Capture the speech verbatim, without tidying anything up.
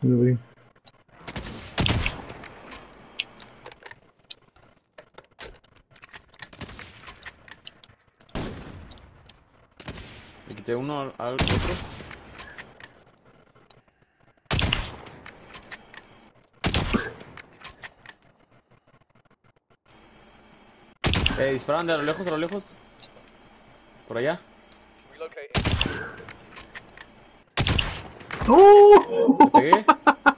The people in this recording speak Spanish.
Lo vi. Le quité uno al, al otro. Eh, disparan de a lo lejos, a lo lejos. Por allá. ¡Oh! ¿Le pegué?